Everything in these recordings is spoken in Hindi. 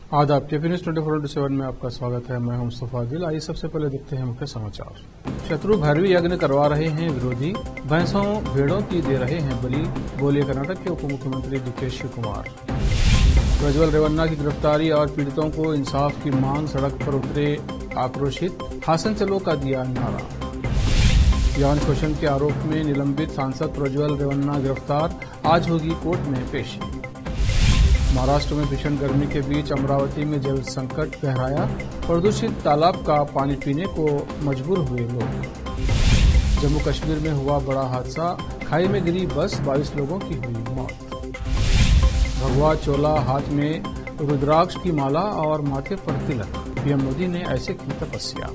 आदाब। केपी न्यूज 24/7 में आपका स्वागत है। मैं हूं मुस्तफा दिल। आइए सबसे पहले देखते हैं मुख्य समाचार। शत्रु भैरवी यज्ञ करवा रहे हैं विरोधी, भैंसों भेड़ों की दे रहे हैं बलि, बोले कर्नाटक के उप मुख्यमंत्री डीके शिवकुमार। प्रज्वल रेवन्ना की गिरफ्तारी और पीड़ितों को इंसाफ की मांग, सड़क पर उतरे आक्रोशित, हासन चलो का दिया नारा। यौन शोषण के आरोप में निलंबित सांसद प्रज्वल रेवन्ना गिरफ्तार, आज होगी कोर्ट में पेशी। महाराष्ट्र में भीषण गर्मी के बीच अमरावती में जल संकट गहराया, प्रदूषित तालाब का पानी पीने को मजबूर हुए लोग। जम्मू कश्मीर में हुआ बड़ा हादसा, खाई में गिरी बस, 22 लोगों की हुई मौत। भगवा चोला, हाथ में रुद्राक्ष की माला और माथे पर तिलक, पीएम मोदी ने ऐसे की तपस्या।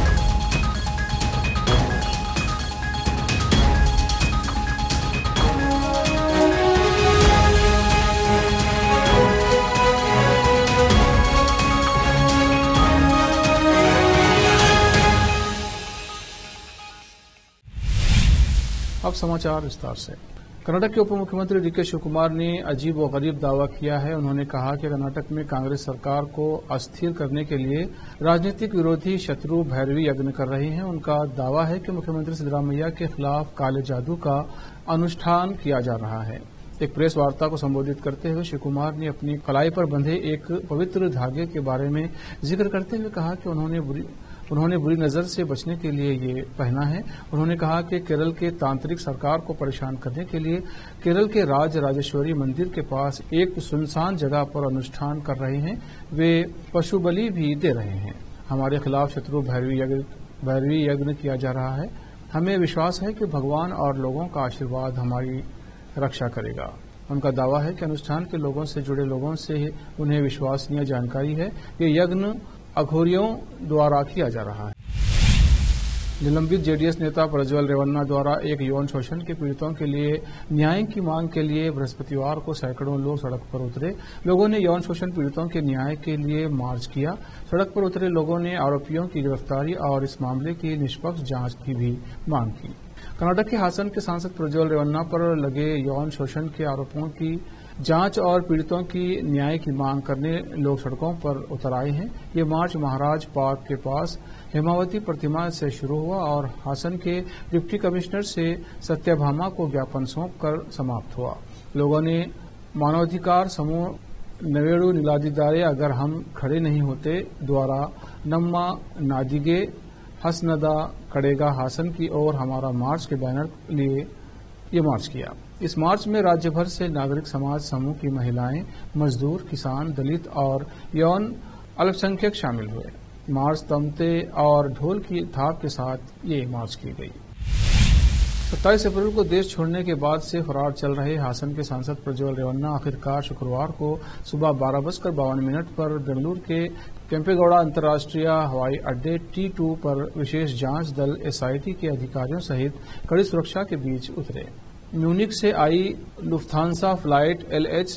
अब समाचार विस्तार से। कर्नाटक के उप मुख्यमंत्री डीके शिवकुमार ने अजीब व गरीब दावा किया है। उन्होंने कहा कि कर्नाटक में कांग्रेस सरकार को अस्थिर करने के लिए राजनीतिक विरोधी शत्रु भैरवी यज्ञ कर रहे हैं। उनका दावा है कि मुख्यमंत्री सिद्धरामैया के खिलाफ काले जादू का अनुष्ठान किया जा रहा है। एक प्रेस वार्ता को संबोधित करते हुए श्री कुमार ने अपनी कलाई पर बंधे एक पवित्र धागे के बारे में जिक्र करते हुए कहा कि उन्होंने बुरी नजर से बचने के लिए ये पहना है। उन्होंने कहा कि केरल के तांत्रिक सरकार को परेशान करने के लिए केरल के राजेश्वरी मंदिर के पास एक सुनसान जगह पर अनुष्ठान कर रहे हैं। वे पशु बलि भी दे रहे हैं। हमारे खिलाफ शत्रु भैरवी यज्ञ किया जा रहा है। हमें विश्वास है कि भगवान और लोगों का आशीर्वाद हमारी रक्षा करेगा। उनका दावा है कि अनुष्ठान के लोगों से जुड़े लोगों से उन्हें विश्वसनीय जानकारी है। ये यज्ञ अघोरियों द्वारा किया जा रहा है। निलंबित जेडीएस नेता प्रज्वल रेवन्ना द्वारा एक यौन शोषण के पीड़ितों के लिए न्याय की मांग के लिए बृहस्पतिवार को सैकड़ों लोग सड़क पर उतरे। लोगों ने यौन शोषण पीड़ितों के न्याय के लिए मार्च किया। सड़क पर उतरे लोगों ने आरोपियों की गिरफ्तारी और इस मामले की निष्पक्ष जांच की भी मांग की। कर्नाटक के हासन के सांसद प्रज्वल रेवन्ना पर लगे यौन शोषण के आरोपों की जांच और पीड़ितों की न्याय की मांग करने लोग सड़कों पर उतर आए हैं। ये मार्च महाराज पार्क के पास हेमावती प्रतिमा से शुरू हुआ और हासन के डिप्टी कमिश्नर से सत्यभामा को ज्ञापन सौंपकर समाप्त हुआ। लोगों ने मानवाधिकार समूह नवेड़ू निलादिदारे अगर हम खड़े नहीं होते द्वारा नम्मा नादिगे हसनदा कड़ेगा हासन की ओर हमारा मार्च के बैनर लिए ये मार्च किया। इस मार्च में राज्य भर से नागरिक समाज समूह की महिलाएं, मजदूर, किसान, दलित और यौन अल्पसंख्यक शामिल हुए। मार्च तमते और ढोल की थाप के साथ ये मार्च की गई। 27 अप्रैल को देश छोड़ने के बाद से फरार चल रहे हासन के सांसद प्रज्वल रेवन्ना आखिरकार शुक्रवार को सुबह 12:52 पर बेंगलुरु के केंपेगौड़ा अंतर्राष्ट्रीय हवाई अड्डे T2 पर विशेष जांच दल एसआईटी के अधिकारियों सहित कड़ी सुरक्षा के बीच उतरे। म्यूनिक से आई लुफ्थांसा फ्लाइट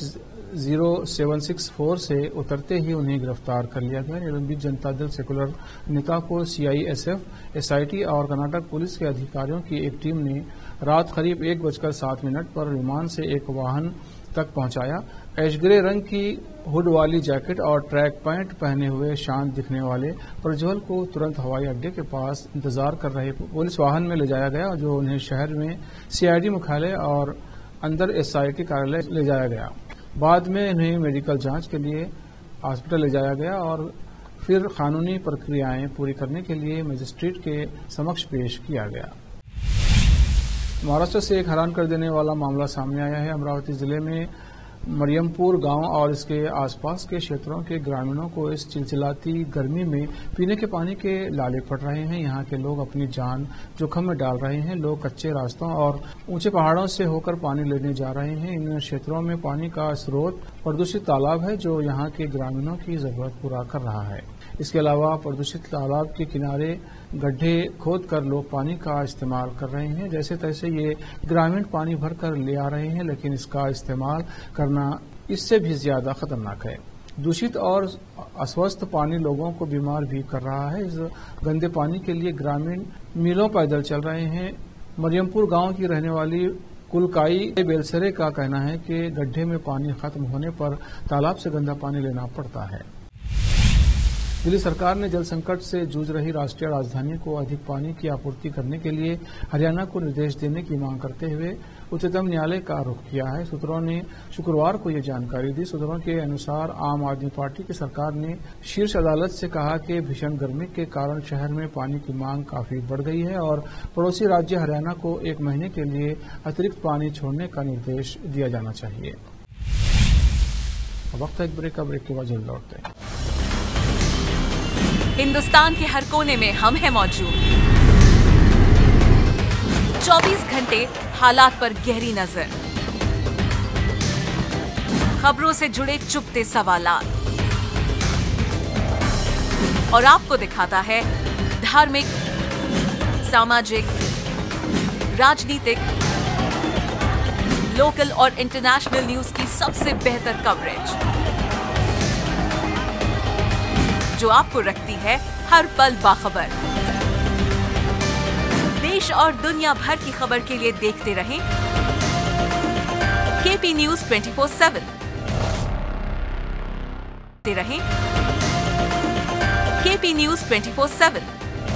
LH0764 से उतरते ही उन्हें गिरफ्तार कर लिया गया। निलंबित जनता दल सेकुलर नेता को CISF, एसआईटी और कर्नाटक पुलिस के अधिकारियों की एक टीम ने रात करीब 1:07 पर विमान से एक वाहन तक पहुंचाया। ऐश-ग्रे रंग की हुड वाली जैकेट और ट्रैक पैंट पहने हुए शांत दिखने वाले प्रज्वल को तुरंत हवाई अड्डे के पास इंतजार कर रहे पुलिस वाहन में ले जाया गया, जो उन्हें शहर में CID मुख्यालय और अंदर SIT कार्यालय ले जाया गया। बाद में उन्हें मेडिकल जांच के लिए हॉस्पिटल ले जाया गया और फिर कानूनी प्रक्रियाएं पूरी करने के लिए मजिस्ट्रेट के समक्ष पेश किया गया। महाराष्ट्र से एक हैरान कर देने वाला मामला सामने आया है। अमरावती जिले में मरियमपुर गांव और इसके आसपास के क्षेत्रों के ग्रामीणों को इस चिलचिलाती गर्मी में पीने के पानी के लाले पड़ रहे हैं। यहाँ के लोग अपनी जान जोखिम में डाल रहे हैं। लोग कच्चे रास्तों और ऊंचे पहाड़ों से होकर पानी लेने जा रहे हैं। इन क्षेत्रों में पानी का स्रोत प्रदूषित तालाब है, जो यहाँ के ग्रामीणों की जरूरत पूरा कर रहा है। इसके अलावा प्रदूषित तालाब के किनारे गड्ढे खोदकर लोग पानी का इस्तेमाल कर रहे हैं। जैसे तैसे ये ग्रामीण पानी भरकर ले आ रहे हैं, लेकिन इसका इस्तेमाल करना इससे भी ज्यादा खतरनाक है। दूषित और अस्वस्थ पानी लोगों को बीमार भी कर रहा है। इस गंदे पानी के लिए ग्रामीण मीलों पैदल चल रहे हैं। मरियमपुर गांव की रहने वाली कुलकाई बेलसरे का कहना है कि गड्ढे में पानी खत्म होने पर तालाब से गंदा पानी लेना पड़ता है। दिल्ली सरकार ने जल संकट से जूझ रही राष्ट्रीय राजधानी को अधिक पानी की आपूर्ति करने के लिए हरियाणा को निर्देश देने की मांग करते हुए उच्चतम न्यायालय का रुख किया है। सूत्रों ने शुक्रवार को यह जानकारी दी। सूत्रों के अनुसार आम आदमी पार्टी की सरकार ने शीर्ष अदालत से कहा कि भीषण गर्मी के कारण शहर में पानी की मांग काफी बढ़ गई है और पड़ोसी राज्य हरियाणा को 1 महीने के लिए अतिरिक्त पानी छोड़ने का निर्देश दिया जाना चाहिए। वक्त है एक ब्रेक का। ब्रेक के बाद जल्द लौटते हैं। हिंदुस्तान के हर कोने में हम हैं मौजूद। 24 घंटे हालात पर गहरी नजर, खबरों से जुड़े चुपते सवालात और आपको दिखाता है धार्मिक, सामाजिक, राजनीतिक, लोकल और इंटरनेशनल न्यूज की सबसे बेहतर कवरेज जो आपको रखती है हर पल बाखबर। देश और दुनिया भर की खबर के लिए देखते रहें केपी न्यूज 24/7। देखते रहें केपी न्यूज 24/7।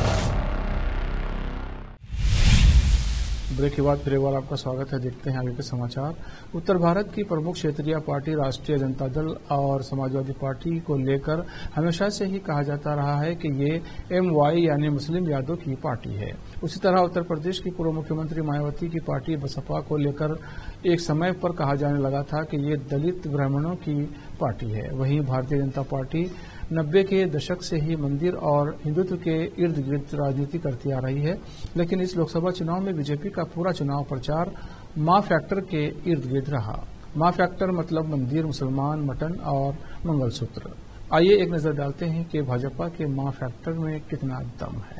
ब्रेक के बाद फिर एक बार आपका स्वागत है। देखते हैं आगे के समाचार। उत्तर भारत की प्रमुख क्षेत्रीय पार्टी राष्ट्रीय जनता दल और समाजवादी पार्टी को लेकर हमेशा से ही कहा जाता रहा है कि ये MY यानी मुस्लिम यादव की पार्टी है। उसी तरह उत्तर प्रदेश की पूर्व मुख्यमंत्री मायावती की पार्टी बसपा को लेकर एक समय पर कहा जाने लगा था कि ये दलित ब्राह्मणों की पार्टी है। वहीं भारतीय जनता पार्टी 90 के दशक से ही मंदिर और हिंदुत्व के इर्द गिर्द राजनीति करती आ रही है, लेकिन इस लोकसभा चुनाव में बीजेपी का पूरा चुनाव प्रचार मां फैक्टर के इर्द गिर्द रहा। मां फैक्टर मतलब मंदिर, मुसलमान, मटन और मंगलसूत्र। आइए एक नजर डालते हैं कि भाजपा के मां फैक्टर में कितना दम है।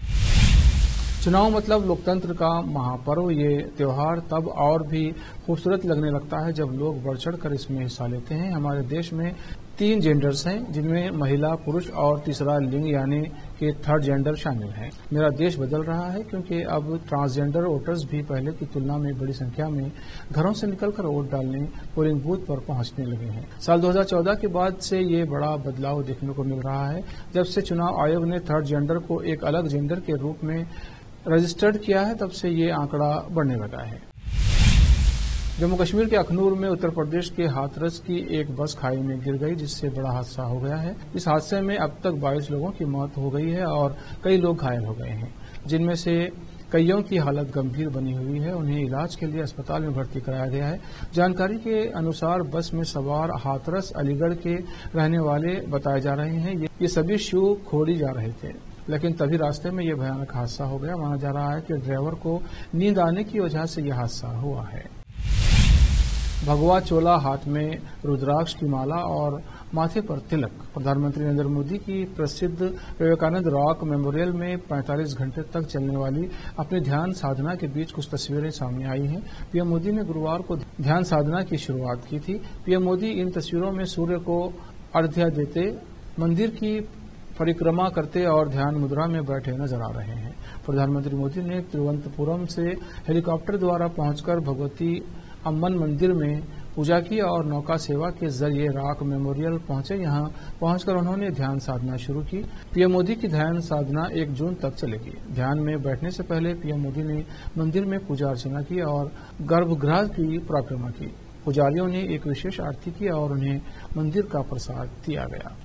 चुनाव मतलब लोकतंत्र का महापर्व। ये त्योहार तब और भी खूबसूरत लगने लगता है जब लोग बढ़ चढ़ कर इसमें हिस्सा लेते हैं। हमारे देश में 3 जेंडर्स हैं, जिनमें महिला, पुरुष और तीसरा लिंग यानी कि थर्ड जेंडर शामिल है। मेरा देश बदल रहा है क्योंकि अब ट्रांसजेंडर वोटर्स भी पहले की तुलना में बड़ी संख्या में घरों से निकलकर वोट डालने पोलिंग बूथ पर पहुंचने लगे हैं। साल 2014 के बाद से ये बड़ा बदलाव देखने को मिल रहा है। जब से चुनाव आयोग ने थर्ड जेंडर को एक अलग जेंडर के रूप में रजिस्टर्ड किया है, तब से ये आंकड़ा बढ़ने लगा है। जम्मू कश्मीर के अखनूर में उत्तर प्रदेश के हाथरस की एक बस खाई में गिर गई, जिससे बड़ा हादसा हो गया है। इस हादसे में अब तक 22 लोगों की मौत हो गई है और कई लोग घायल हो गए हैं, जिनमें से कईयों की हालत गंभीर बनी हुई है। उन्हें इलाज के लिए अस्पताल में भर्ती कराया गया है। जानकारी के अनुसार बस में सवार हाथरस अलीगढ़ के रहने वाले बताए जा रहे हैं। ये सभी शिव खोड़ी जा रहे थे, लेकिन तभी रास्ते में यह भयानक हादसा हो गया। माना जा रहा है कि ड्राइवर को नींद आने की वजह से यह हादसा हुआ है। भगवा चोला, हाथ में रुद्राक्ष की माला और माथे पर तिलक। प्रधानमंत्री नरेंद्र मोदी की प्रसिद्ध विवेकानंद रॉक मेमोरियल में 45 घंटे तक चलने वाली अपनी ध्यान साधना के बीच कुछ तस्वीरें सामने आई हैं। पीएम मोदी ने गुरुवार को ध्यान साधना की शुरुआत की थी। पीएम मोदी इन तस्वीरों में सूर्य को अर्घ्य देते, मंदिर की परिक्रमा करते और ध्यान मुद्रा में बैठे नजर आ रहे हैं। प्रधानमंत्री मोदी ने तिरुवनंतपुरम से हेलीकॉप्टर द्वारा पहुंचकर भगवती अम्मन मंदिर में पूजा की और नौका सेवा के जरिए रॉक मेमोरियल पहुंचे। यहां पहुंचकर उन्होंने ध्यान साधना शुरू की। पीएम मोदी की ध्यान साधना 1 जून तक चलेगी। ध्यान में बैठने से पहले पीएम मोदी ने मंदिर में पूजा अर्चना की और गर्भगृह की परिक्रमा की। पुजारियों ने एक विशेष आरती की और उन्हें मंदिर का प्रसाद दिया गया।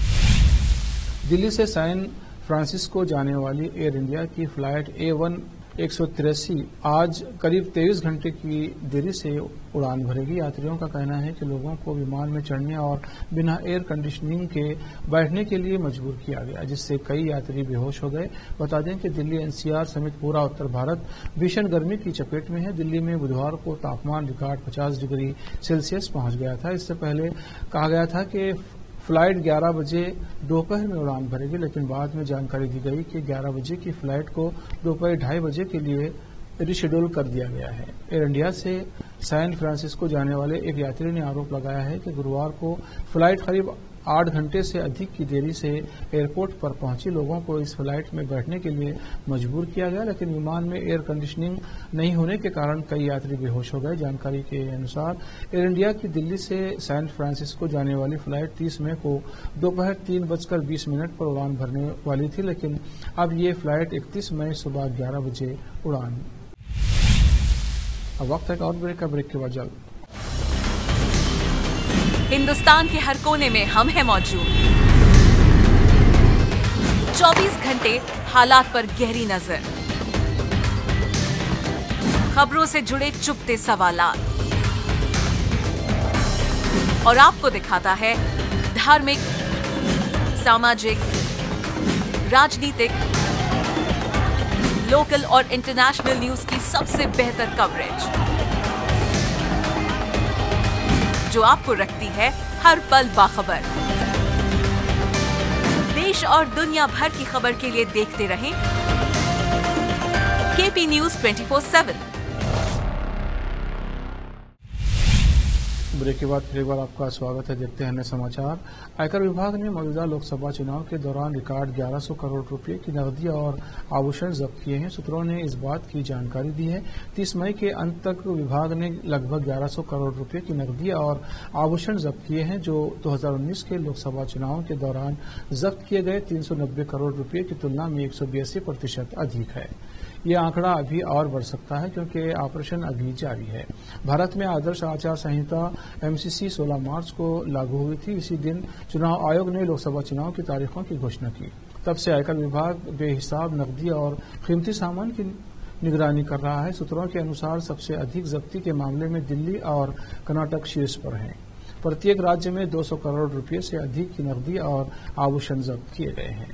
दिल्ली से सैन फ्रांसिस्को जाने वाली एयर इंडिया की फ्लाइट A1 183 आज करीब 23 घंटे की देरी से उड़ान भरेगी। यात्रियों का कहना है कि लोगों को विमान में चढ़ने और बिना एयर कंडीशनिंग के बैठने के लिए मजबूर किया गया, जिससे कई यात्री बेहोश हो गए। बता दें कि दिल्ली NCR समेत पूरा उत्तर भारत भीषण गर्मी की चपेट में है। दिल्ली में बुधवार को तापमान रिकॉर्ड 50 डिग्री सेल्सियस पहुंच गया था। इससे पहले कहा गया था कि फ्लाइट 11 बजे दोपहर में उड़ान भरेगी, लेकिन बाद में जानकारी दी गई कि 11 बजे की फ्लाइट को दोपहर 2:30 बजे के लिए रिशेड्यूल कर दिया गया है। एयर इंडिया से सैन फ्रांसिस्को जाने वाले एक यात्री ने आरोप लगाया है कि गुरुवार को फ्लाइट करीब 8 घंटे से अधिक की देरी से एयरपोर्ट पर पहुंचे लोगों को इस फ्लाइट में बैठने के लिए मजबूर किया गया, लेकिन विमान में एयर कंडीशनिंग नहीं होने के कारण कई यात्री बेहोश हो गए। जानकारी के अनुसार एयर इंडिया की दिल्ली से सैन फ्रांसिस्को जाने वाली फ्लाइट 30 मई को दोपहर 3:20 पर उड़ान भरने वाली थी, लेकिन अब ये फ्लाइट 31 मई सुबह 11 बजे उड़ान। अब वक्त है और ब्रेक का, ब्रेक के बाद जल्द। हिंदुस्तान के हर कोने में हम हैं मौजूद। 24 घंटे हालात पर गहरी नजर, खबरों से जुड़े चुपते सवालात और आपको दिखाता है धार्मिक, सामाजिक, राजनीतिक, लोकल और इंटरनेशनल न्यूज की सबसे बेहतर कवरेज जो आपको रखती है हर पल बाखबर। देश और दुनिया भर की खबर के लिए देखते रहें केपी न्यूज 24/7। ब्रेक के बाद फिर एक बार आपका स्वागत है। देखते हैं अन्य समाचार। आयकर विभाग ने मौजूदा लोकसभा चुनाव के दौरान रिकॉर्ड 1100 करोड़ रुपए की नकदी और आभूषण जब्त किए हैं। सूत्रों ने इस बात की जानकारी दी है। 30 मई के अंत तक विभाग ने लगभग 1100 करोड़ रुपए की नकदी और आभूषण जब्त किए हैं, जो 2019 के लोकसभा चुनाव के दौरान जब्त किए गए 390 करोड़ रुपए की तुलना में 182% अधिक है। ये आंकड़ा अभी और बढ़ सकता है क्योंकि ऑपरेशन अभी जारी है। भारत में आदर्श आचार संहिता एमसीसी 16 मार्च को लागू हुई थी। इसी दिन चुनाव आयोग ने लोकसभा चुनाव की तारीखों की घोषणा की। तब से आयकर विभाग बेहिसाब नकदी और कीमती सामान की निगरानी कर रहा है। सूत्रों के अनुसार सबसे अधिक जब्ती के मामले में दिल्ली और कर्नाटक शीर्ष पर हैं। प्रत्येक राज्य में 200 करोड़ रुपये से अधिक की नकदी और आभूषण जब्त किए गए हैं।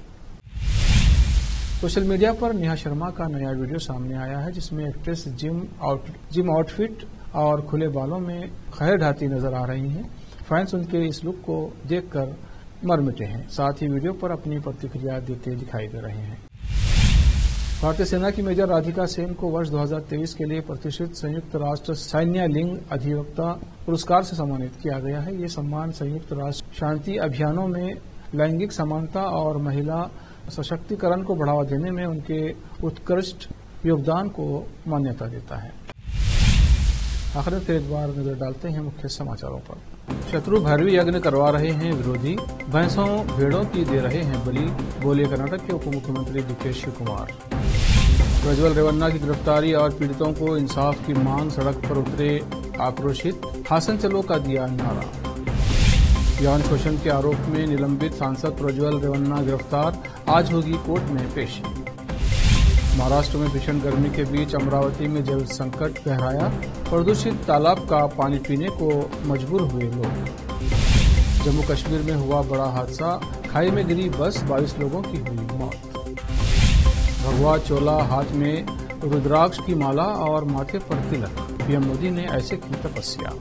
सोशल मीडिया पर नेहा शर्मा का नया वीडियो सामने आया है, जिसमें एक्ट्रेस जिम आउटफिट और खुले बालों में खैर ढाती नजर आ रही हैं। फैंस उनके इस लुक को देखकर मर मिटे हैं। साथ ही वीडियो पर अपनी प्रतिक्रिया देते दिखाई दे रहे हैं। भारतीय सेना की मेजर राधिका सेन को वर्ष 2023 के लिए प्रतिष्ठित संयुक्त राष्ट्र सैन्य लिंग अधिवक्ता पुरस्कार से सम्मानित किया गया है। ये सम्मान संयुक्त राष्ट्र शांति अभियानों में लैंगिक समानता और महिला सशक्तिकरण को बढ़ावा देने में उनके उत्कृष्ट योगदान को मान्यता देता है। आखिर में फिर एक बार नजर डालते हैं मुख्य समाचारों पर। शत्रु भैरवी यज्ञ करवा रहे हैं विरोधी, भैंसों भेड़ों की दे रहे हैं बलि, बोले कर्नाटक के उप मुख्यमंत्री डीके शिवकुमार। प्रज्वल रेवन्ना की गिरफ्तारी और पीड़ितों को इंसाफ की मांग, सड़क पर उतरे आक्रोशित, हासन चलो का दिया नारा। यौन शोषण के आरोप में निलंबित सांसद प्रज्वल रेवन्ना गिरफ्तार, आज होगी कोर्ट में पेशी। महाराष्ट्र में भीषण गर्मी के बीच अमरावती में जल संकट गहराया, प्रदूषित तालाब का पानी पीने को मजबूर हुए लोग। जम्मू कश्मीर में हुआ बड़ा हादसा, खाई में गिरी बस, 22 लोगों की हुई मौत। भगवा चोला, हाथ में रुद्राक्ष की माला और माथे पर तिलक, पीएम मोदी ने ऐसे की तपस्या।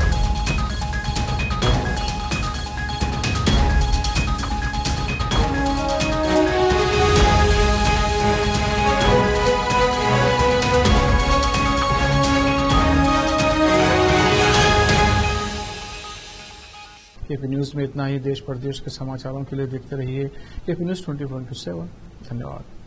केपी न्यूज में इतना ही। देश प्रदेश के समाचारों के लिए देखते रहिए केपी न्यूज 24/7। धन्यवाद।